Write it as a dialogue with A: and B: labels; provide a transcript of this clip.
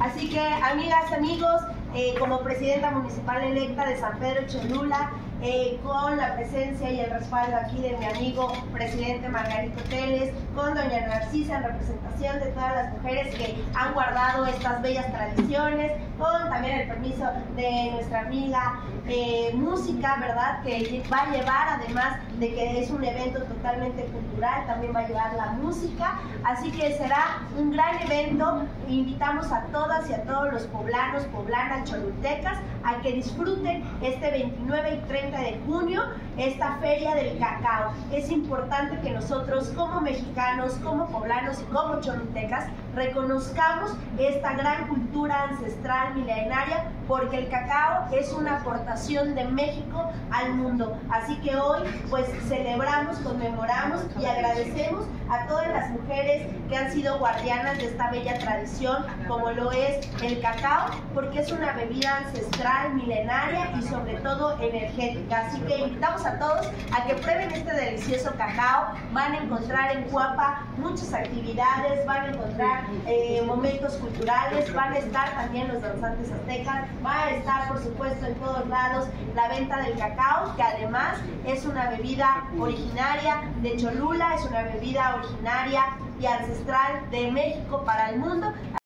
A: Así que, amigas, amigos, como presidenta municipal electa de San Pedro Cholula, con la presencia y el respaldo aquí de mi amigo presidente Margarito Teles, con doña Narcisa en representación de todas las mujeres que han guardado estas bellas tradiciones, con también el permiso de nuestra amiga música, ¿verdad? Que va a llevar, además de que es un evento totalmente cultural, también va a llevar la música, así que será un gran evento. Invitamos a todas y a todos los poblanos, poblanas, cholultecas a que disfruten este 29 y 30 de junio esta Feria del Cacao. Es importante que nosotros como mexicanos, como poblanos y como cholultecas reconozcamos esta gran cultura ancestral milenaria, porque el cacao es una aportación de México al mundo. Así que hoy pues celebramos, conmemoramos y agradecemos a todas las mujeres que han sido guardianas de esta bella tradición, como lo es el cacao, porque es una bebida ancestral, milenaria y sobre todo energética. Así que invitamos a todos a que prueben este delicioso cacao. Van a encontrar en Cuapa muchas actividades, van a encontrar momentos culturales, van a estar también los danzantes aztecas, va a estar por supuesto en todos lados la venta del cacao, que además es una bebida originaria de Cholula, es una bebida originaria y ancestral de México para el mundo.